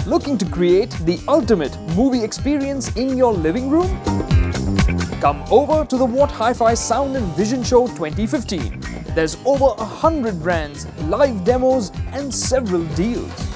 Looking to create the ultimate movie experience in your living room? Come over to the What Hi-Fi Sound and Vision Show 2015. There's over 100 brands, live demos and several deals.